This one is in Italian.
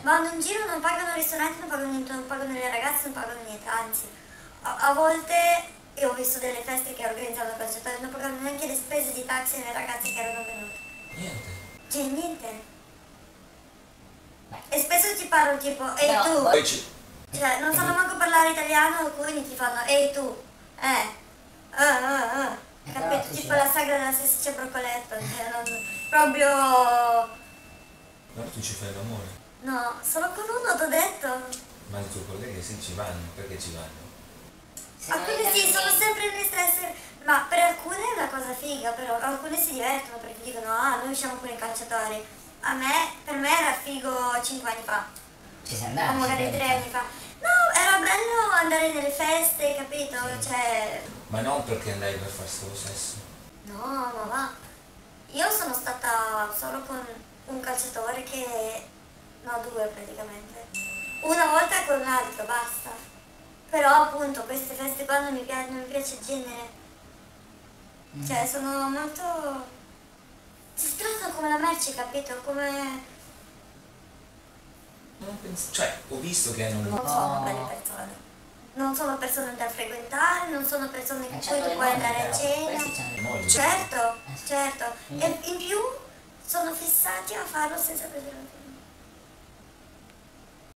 vanno in giro, non pagano il ristorante, non pagano niente, non pagano le ragazze, non pagano niente, anzi, a volte io ho visto delle feste che organizzavano calciatori, non pagavano neanche le spese di taxi alle ragazze che erano venute. Niente. Cioè, niente. E spesso ti parlano tipo, ehi No, tu, Poi ci... cioè non sanno manco parlare italiano, alcuni ti fanno, ehi tu, capito? sì, Tipo sì. la sagra della salsiccia broccoletto, cioè non, proprio, Ma tu ci fai l'amore? no, solo con uno t'ho detto. Ma i tuoi colleghi sì ci vanno, perché ci vanno? Alcune sì, sono sempre le stesse, ma per alcune è una cosa figa, però alcune si divertono perché dicono, ah, noi usciamo con i calciatori. Per me era figo 5 anni fa, Ci sei o andato? magari 3 anni fa. No, era bello andare nelle feste, capito? Cioè, Ma non perché andai per fare solo sesso. no, ma va. Io sono stata solo con un calciatore che, no, due praticamente. Una volta con un altro, basta. Però appunto queste feste qua non mi piace il genere. Cioè sono molto... si trattano come la merce, capito? Come... Non penso... Cioè, ho visto che hanno... non sono belle persone. Non sono persone da frequentare, non sono persone con cui tu puoi andare a cena. Moglie. Certo, certo. E in più sono fissati a farlo senza preservativo.